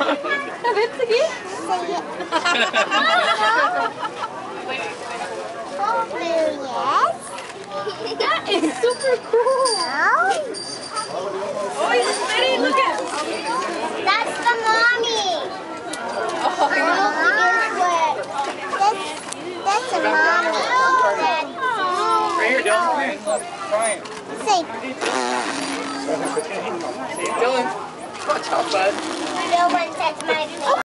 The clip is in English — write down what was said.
A ver, sige. Yes. That is super cool. Oh, he's sitting. Look at. That's the mommy. Oh, That's a mommy. Right here, Dylan. Fine. Say, Dylan. Watch out, bud. no one touch my face.